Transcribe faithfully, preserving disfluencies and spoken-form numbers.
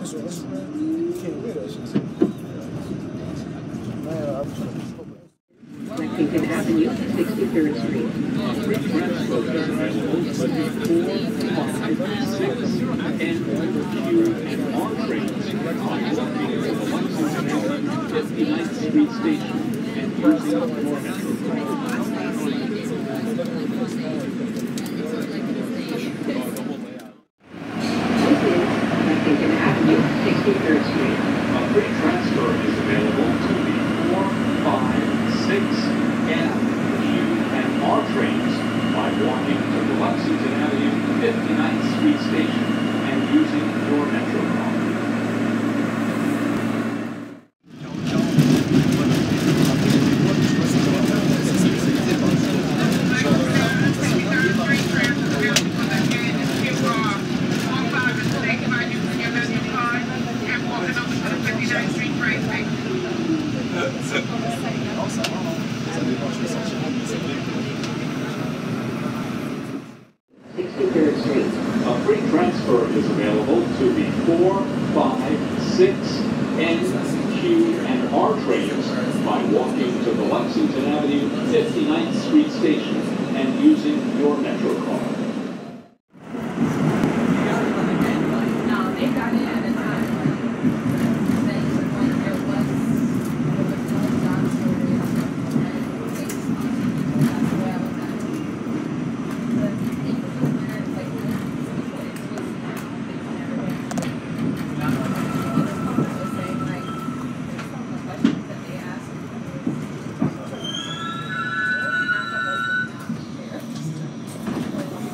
That's what, that's what, you can't wear that shit. Man, I'm trying to Lexington Avenue, sixty-third Street. Free transport is available to four, five, six, N, Q, and R trains by walking to the Lexington Avenue fifty-ninth Street station and using your metro card. Lexington Avenue, sixty-third Street. A free transfer is available to the four, five, six, N, Q, and R trains by walking to the Lexington Avenue fifty-ninth Street station and using your metro card. sixty-third Street. A free transfer is available to the four, five, six, N, Q, and R trains by walking to the Lexington Avenue fifty-ninth Street station and using your metro card.